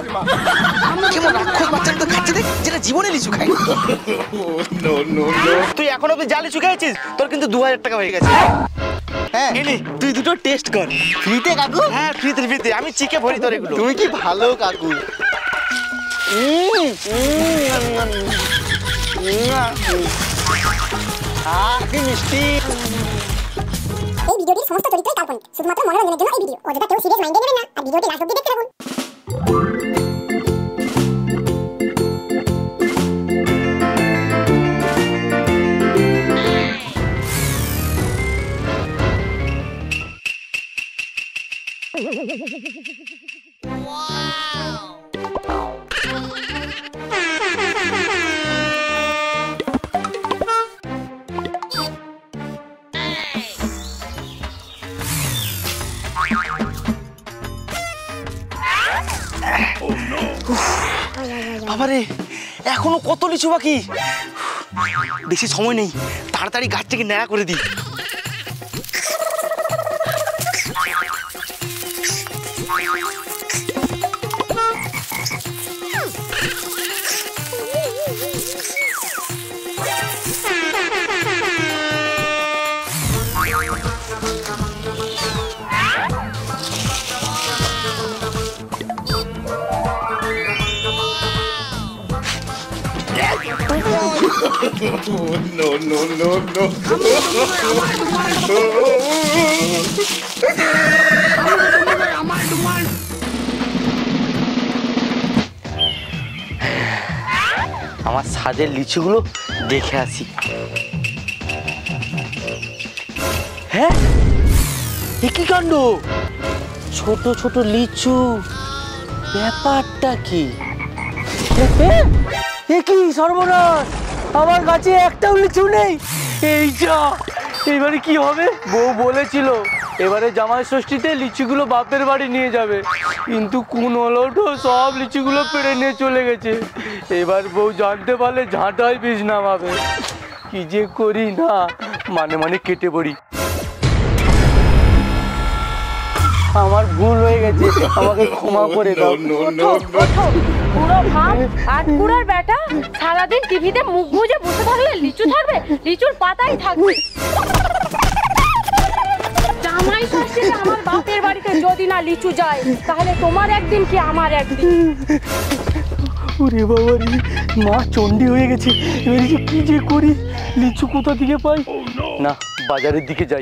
কেমন রাক্ষস বাচ্চা তো খাচ্ছে দেখ, যেটা জীবনে লিচু খায়। তুই এখন অব্দি যা লিচু খেয়েছিস তোর কিন্তু 2000 টাকা হয়ে গেছে। হ্যাঁ তুই দুটো টেস্ট কর। ফ্রিতে কাকু? হ্যাঁ ফ্রিতে, আমি চিকে ভরি তোর এগুলো। তুমি কি ভালো কাকু। কি মিষ্টি। এই ভিডিওটির সমস্ত চরিত্রই কাল্পনিক, শুধুমাত্র মনোরঞ্জনের জন্য এই ভিডিও। অযথা কেউ সিরিয়াস মাইন্ডে নেবেন না আর ভিডিওটি লাস্ট অবধি দেখতে থাকুন। বাবারে এখনো কত লিচু বাকি, বেশি সময় নেই, তাড়াতাড়ি গাছ থেকে ন্যাড়া করে দিই। No. আমার ছাদের লিচুগুলো দেখে আসি। হ্যাঁ কি কাণ্ড, ছোট ছোট লিচু, ব্যাপারটা কি? কি সর্বনাশ, আমার কাছে একটাও লিচু নেই। এই যা, এবারে কি হবে? বউ বলেছিল এবারে জামাই ষষ্ঠীতে লিচুগুলো বাপের বাড়ি নিয়ে যাবে, কিন্তু কোন হলো সব লিচুগুলো পেড়ে নিয়ে চলে গেছে। এবার বউ জানতে পারলে ঝাঁটাই বীজ নামাবে। কি যে করি না, মানে কেটে পড়ি। আমার ভুল হয়ে গেছে, আমাকে ক্ষমা করে দাও। পুরো ভাব আটকুড়ার বেটা, সারাদিন টিভিতে মুখ বুজে বসে থাকলে লিচু থাকবে? লিচুর পাতাই থাকবে। জামাই ষষ্ঠীতে আমার বাপের বাড়িতে যদি না লিচু যায়, তাহলে তোমার একদিন কি আমার একদিন। ওরে বাবা রে, মা চণ্ডী হয়ে গেছে। এবারে কি যে করি, লিচু কোথা থেকে পাই? না, বাজারের দিকে যাই।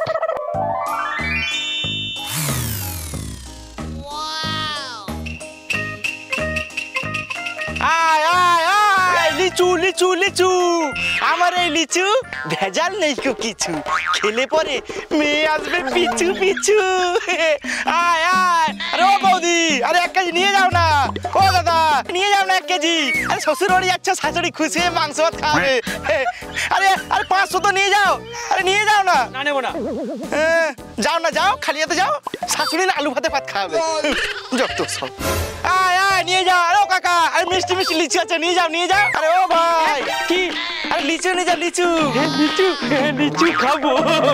লিচু আমার এই লিচু ভেজাল নেই কিছু, খেলে পরে মেয়ে আসবে পিছু পিছু। আয় আরে ও বৌদি, আরে 1 কেজি নিয়ে যাও না। ও দাদা নিয়ে যাও না 1 কেজি। আরে শ্বশুর বাড়ি যাচ্ছে, শাশুড়ি খুশি হয়ে মাংস ভাত খাবে। আরে 500 তো নিয়ে যাও। আরে নিয়ে যাও না। না নেবো না। যাও না, যাও, খালি হাতে যাও, শাশুড়ি না আলু ভাতে ভাত খাবে। যত সব। আয় নিয়ে যাও। আরে ও কাকা, আরে মিষ্টি লিচু আছে, নিয়ে যাও। আরে ও ভাই কি, আরে লিচু নিয়ে যাও। লিচু খাবো।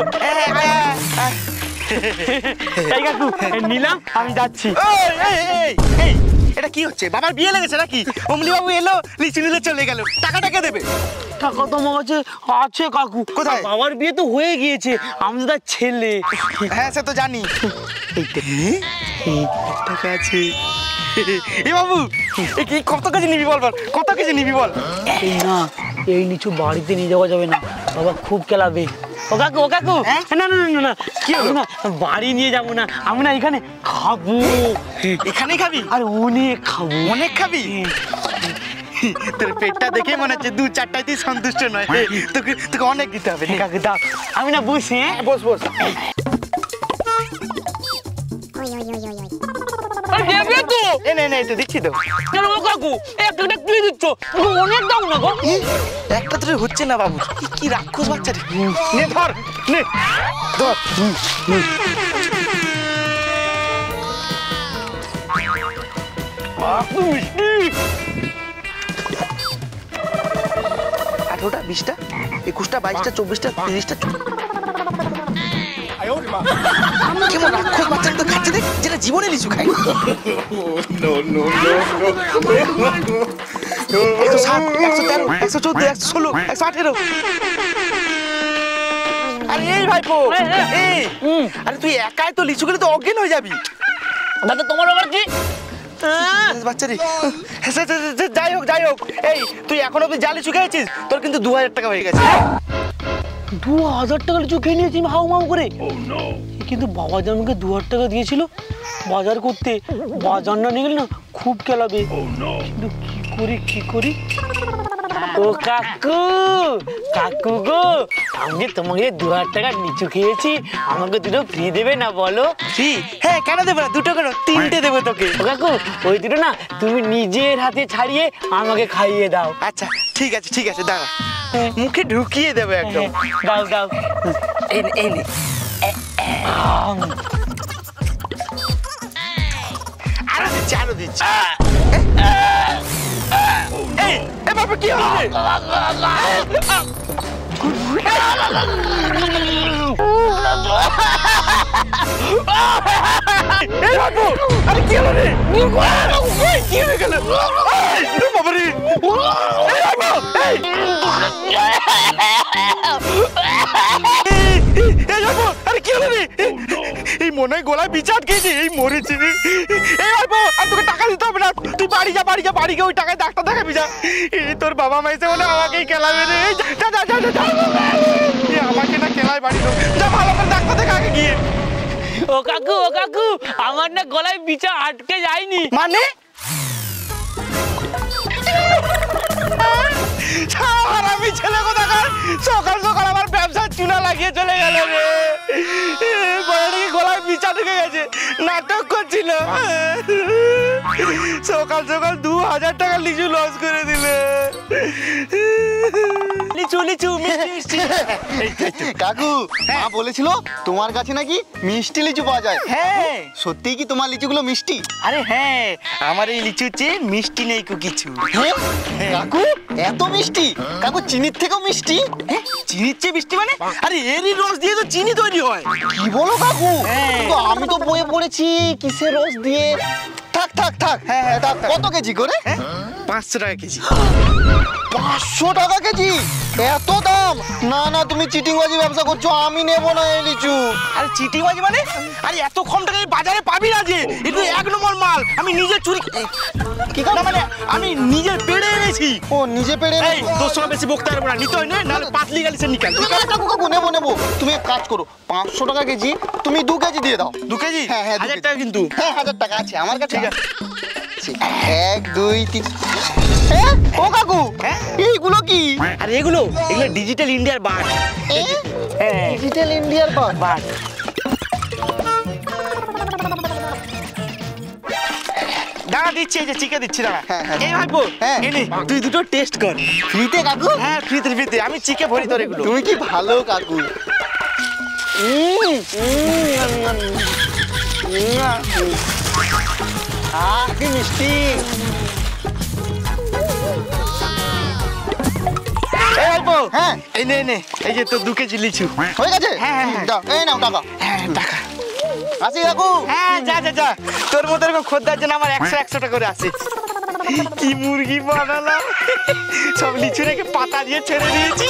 কাকু নিলাম, আমি যাচ্ছি। এটা কি হচ্ছে? বাবার বিয়ে লেগেছে নাকি? অমনি বাবু এলো, লিচু নিলে চলে গেল, টাকাটা কে দেবে? টাকা তো আমার কাছে আছে কাকু। কোথায়? বাবার বিয়ে তো হয়ে গিয়েছে, আমি তো তার ছেলে। হ্যাঁ সে তো জানি। টাকা আছে। এ বাবু কত কেজি নিবি বল? কত কেজি নিবি বল? না, এই লিচু বাড়িতে নিয়ে যাওয়া যাবে না, বাবা খুব কেলাবে। ও কাকু না কি হবে না, বাড়ি নিয়ে যাবো না, আমি না এখানে খাবো। এখানেই খাবি? আরে অনেক খাবো। অনেক খাবি? তোর পেটটা দেখে মনে হচ্ছে 2-4টাতেই সন্তুষ্ট নয়, তোকে অনেক দিতে হবে। কাকু দাও, আমি না বসি। বস। দিচ্ছি তো। কাকু একটা কি দিচ্ছ? অনেক দাও না গো। একটা তো হচ্ছে না বাবু, কি রাক্ষস বাচ্চা রে। নে ধর, নে ধর। মিষ্টি। 18টা 20টা 21টা 22টা 24টা 30টা। কেমন রাক্ষস বাচ্চাটা তো খাচ্ছে দেখ, যেটা জীবনে লিচু খায়। 107, 113, 114, 116, 118। আরে এই ভাইপো, এই আরে তুই একাই তো লিচু খেলে তো অজ্ঞান হয়ে যাবি। দাদা তোমার আবার কি? বাচ্চারি যাই হোক এই তুই এখনো তুই যা লিচু খেয়েছিস তোর কিন্তু 2000 টাকা হয়ে গেছে। 2000 টাকা লিচু খেয়ে নিয়েছি হাউ মাউ করে। কিন্তু বাবা যে আমাকে 2000 টাকা দিয়েছিল বাজার করতে, বাজার না নিয়ে গেলে না খুব কেলাবে। কিন্তু কি করি? ও কাকু গো, আমি তোমাকে 2000 টাকা লিচু খেয়েছি, আমাকে দুটো ফ্রি দেবে না বলো? ফ্রি? হ্যাঁ কেন দেবো না, দুটো কেন, 3টে দেবো তোকে। ও কাকু ওই দুটো না তুমি নিজের হাতে ছাড়িয়ে আমাকে খাইয়ে দাও। আচ্ছা ঠিক আছে দাঁড়া, মুখে ঢুকিয়ে দেবো একদম। দাও এই নে আরো দিচ্ছি। এই বাবা কি হলো রে? এই বাবু আরে কি হলো রে? কি হয়ে গেল বাবা রে? এই বাবু আরে কি হলো রে? এই মনে হয় গলায় বিষ আটকেছে, এই মরেছে। এই বাবু আর তোকে টাকা দিতে হবে না, তুই বাড়ি যা বাড়ি গিয়ে ওই টাকায় ডাক্তার দেখাবি যা। এই তোর বাবা মাইছে বলে আমাকেই খেলাবে রে। যা আমাকে না খেলায় বাড়ি যা, ভালো করে ডাক্তার দেখা আগে গিয়ে। ও কাকু আমার না গলায় বিছা আটকে যায়নি। মানে আমি ছেলে কোথাকার সকাল আমার ব্যবসার চুনা লাগিয়ে চলে গেল রে। গলায় বিচা ঢুকে গেছে, নাটক করছিল। সকাল 2000 টাকা লিচু লস করে দিলে। লিচু মিষ্টি। কাকু মা বলেছিল তোমার কাছে নাকি মিষ্টি লিচু পাওয়া যায়। হ্যাঁ সত্যি কি তোমার লিচুগুলো মিষ্টি? আরে হ্যাঁ, আমার এই লিচুর চেয়ে মিষ্টি নেই কিছু। কাকু এত মিষ্টি? কাকু চিনির থেকেও মিষ্টি? চিনির চেয়ে মিষ্টি মানে? আরে এরই রস দিয়ে তো চিনি তৈরি হয়। কি বলো কাকু? কিন্তু আমি তো বইয়ে পড়েছি কিসের রস দিয়ে। থাক হ্যাঁ কত কেজি করে? 500 টাকা কেজি। 500 টাকা কেজি? এত দাম? না তুমি চিটিংবাজি ব্যবসা করছো, আমি নেবো না এই লিচু। আরে চিটিংবাজি মানে? আরে এত কম টাকায় বাজারে পাবি না যে, এটা 1 নম্বর মাল। আমি নিজে চুরি কি না মানে আমি নিজে পেড়ে এনেছি। ও নিজে পেড়ে এই তোর সঙ্গে বেশি বকতে পারবো না, নিতে হয় না, নাহলে পাতলি গালি সে নিকাল। কাকু নেবো। তুমি এক কাজ করো, 500 টাকা কেজি তুমি 2 কেজি দিয়ে দাও। 2 কেজি? হ্যাঁ 1000 টাকা কিন্তু। হ্যাঁ 1000 টাকা আছে আমার কাছে। ঠিক আছে 1 2 3। ও কাকু এইগুলো কি? আরে এগুলো ডিজিটাল ইন্ডিয়ার বাট। হ্যাঁ ডিজিটাল ইন্ডিয়ার বাট। দাঁড়া দিচ্ছি, এই যে চিকে দিচ্ছি দাঁড়া। হ্যাঁ। এই ভাইপো হ্যাঁ। এনে তুই দুটো টেস্ট কর। ফ্রিতে কাকু? হ্যাঁ ফ্রিতে আমি চিকে ভরি তোর এগুলো। তুমি কি ভালো কাকু। কি মিষ্টি। এই ভাইপো হ্যাঁ এই নে এই যে তোর 2 কেজি লিচু হয়ে গেছে। হ্যাঁ। দাও এই নাও টাকা। হ্যাঁ টাকা। আসি কাকু। হ্যাঁ যা তোর মতো এরকম খদ্দার জন্য আমার 100 টাকা করে আসে। কি মুরগি বানালাম, সব লিচু রেখে পাতা দিয়ে ছেড়ে দিয়েছি।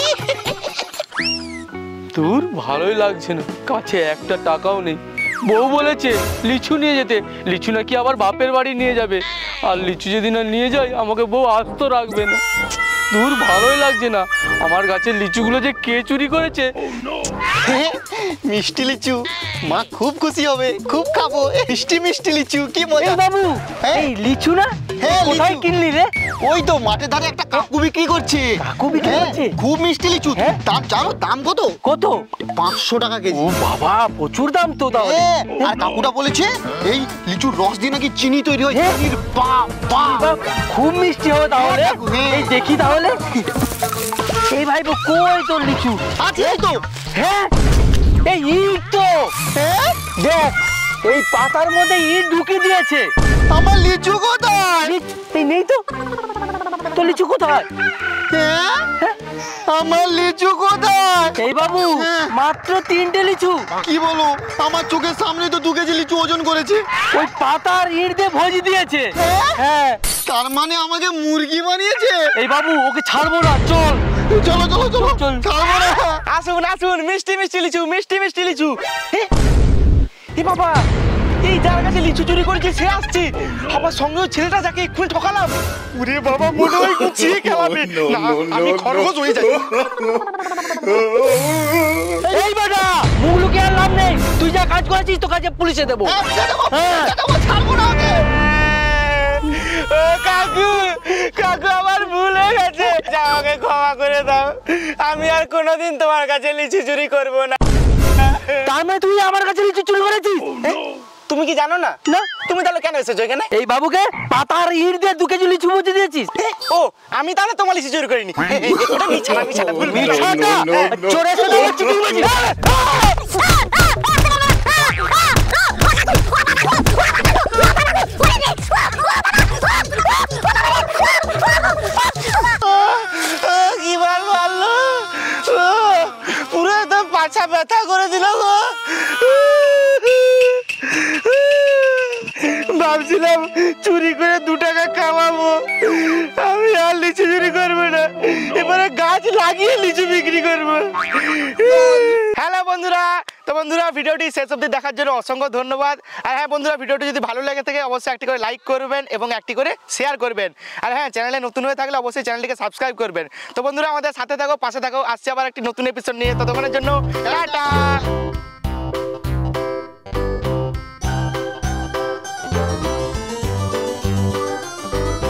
তোর ভালোই লাগছে না, কাছে একটা টাকাও নেই। বউ বলেছে লিচু নিয়ে যেতে, লিচু নাকি আবার বাপের বাড়ি নিয়ে যাবে, আর লিচু যদি না নিয়ে যায় আমাকে বউ আস্ত রাখবে না। তোর ভালোই লাগছে না, আমার গাছের লিচুগুলো যে কে চুরি করেছে। মিষ্টি লিচু, মা খুব খুশি হবে, খুব খাবো। মিষ্টি লিচু কি মজা। বাবু এই লিচু না? হ্যাঁ কোথায় কিনলি রে? ওই তো মাঠের ধারে একটা কাকু বিক্রি করছে। কাকু বিক্রি করছে? খুব মিষ্টি লিচু। তার জানো দাম কত? কত? 500 টাকা কেজি। ও বাবা প্রচুর দাম তো তাহলে। আর কাকুটা বলেছে এই লিচুর রস দিয়ে নাকি চিনি তৈরি হয়। চিনির বাবা খুব মিষ্টি হবে তাহলে। এই দেখি তাহলে। এই ভাইপো কই তোর লিচু? আছে এই তো। হ্যাঁ এই ইট তো। দেখ এই পাতার মধ্যে ইট ঢুকিয়ে দিয়েছে। আমার লিচু কোথায়? এই নেই তো। তোর লিচু কোথায়? আমার লিচু কোথায়? এই বাবু মাত্র 3টে লিচু। কি বলো, আমার চোখের সামনে তো 2 কেজি লিচু ওজন করেছে। ওই পাতার ইট দিয়ে ভজি দিয়েছে। হ্যাঁ, তার মানে আমাকে মুরগি বানিয়েছে। এই বাবু ওকে ছাড়বো না, চল চলো চলো চলো চল। ছাড়বো না। আসুন আসুন, মিষ্টি মিষ্টি লিচু, মিষ্টি মিষ্টি লিচু। এ বাবা, এই যার কাছে লিচু চুরি করেছে সে আসছে। আমার সঙ্গে ওই ছেলেটা যাকে এক্ষুনি ঠকালাম, ওরে বাবা মনে হয় গুছিয়ে খেলাবে। না, আমি খরগোশ হয়ে যাই। এই বেটা, মুখ লুকিয়ে আর লাভ নেই। তুই যা কাজ করেছিস তো কাজে পুলিশে দেবো। হ্যাঁ। ছাড়বো না ওকে। ও কাকু, কাকু আমার ভুল হয়ে গেছে, আমাকে ক্ষমা করে দাও। আমি আর কোনোদিন তোমার কাছে লিচু চুরি করব না। তার মানে তুই আমার কাছে লিচু চুরি করেছিস? তুমি কি জানো না? না। তুমি তাহলে কেন এসেছো এখানে? এই বাবুকে পাতার ইট দিয়ে 2 কেজি লিচু ভজি দিয়েছিস? ও, আমি তাহলে তোমার লিচু চুরি করিনি। ওটা মিছানা মিছানা ভুল মিছাটা চোরের সাথে আমার চিটিং বাজি। কি ভালো পুরো একদম পাছা ব্যথা করে দিল গো। ভাবছিলাম চুরি করে 2 টাকা কামাবো, আমি আর লিচু চুরি করবো না, এবারে গাছ লাগিয়ে লিচু বিক্রি করবো। হ্যালো বন্ধুরা, তো বন্ধুরা ভিডিওটি শেষ অবধি দেখার জন্য অসংখ্য ধন্যবাদ। আর হ্যাঁ বন্ধুরা, ভিডিওটি যদি ভালো লাগে থাকে অবশ্যই একটি করে লাইক করবেন এবং একটি করে শেয়ার করবেন। আর হ্যাঁ, চ্যানেলে নতুন হয়ে থাকলে অবশ্যই চ্যানেলটিকে সাবস্ক্রাইব করবেন। তো বন্ধুরা আমাদের সাথে থাকো, পাশে থাকো, আসছে আবার একটি নতুন এপিসোড নিয়ে। ততক্ষণের জন্য টাটা।